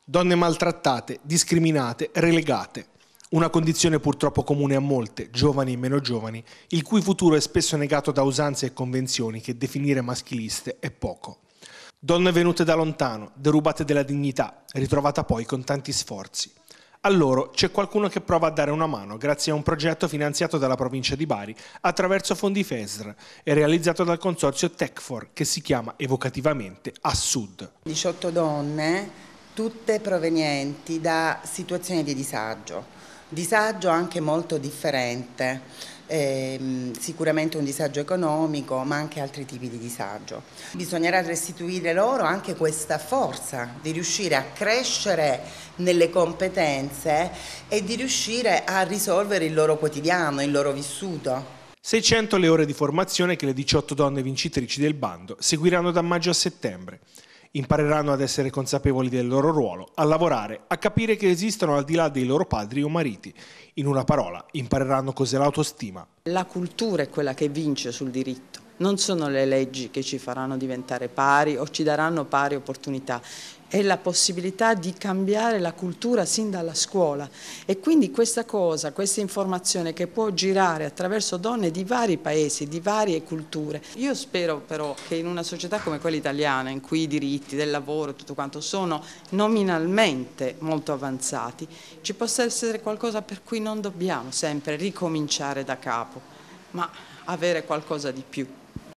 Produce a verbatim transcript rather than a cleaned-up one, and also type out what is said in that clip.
Donne maltrattate, discriminate, relegate. Una condizione purtroppo comune a molte, giovani e meno giovani, il cui futuro è spesso negato da usanze e convenzioni che definire maschiliste è poco. Donne venute da lontano, derubate della dignità, ritrovata poi con tanti sforzi. A loro c'è qualcuno che prova a dare una mano grazie a un progetto finanziato dalla provincia di Bari attraverso fondi F E S R e realizzato dal consorzio Tecfor, che si chiama evocativamente Assud. diciotto donne, tutte provenienti da situazioni di disagio, disagio anche molto differente. Eh, sicuramente un disagio economico, ma anche altri tipi di disagio. Bisognerà restituire loro anche questa forza di riuscire a crescere nelle competenze e di riuscire a risolvere il loro quotidiano, il loro vissuto. seicento le ore di formazione che le diciotto donne vincitrici del bando seguiranno da maggio a settembre. Impareranno ad essere consapevoli del loro ruolo, a lavorare, a capire che esistono al di là dei loro padri o mariti. In una parola, impareranno cos'è l'autostima. La cultura è quella che vince sul diritto, non sono le leggi che ci faranno diventare pari o ci daranno pari opportunità. È la possibilità di cambiare la cultura sin dalla scuola e quindi questa cosa, questa informazione che può girare attraverso donne di vari paesi, di varie culture. Io spero però che in una società come quella italiana, in cui i diritti del lavoro e tutto quanto sono nominalmente molto avanzati, ci possa essere qualcosa per cui non dobbiamo sempre ricominciare da capo, ma avere qualcosa di più.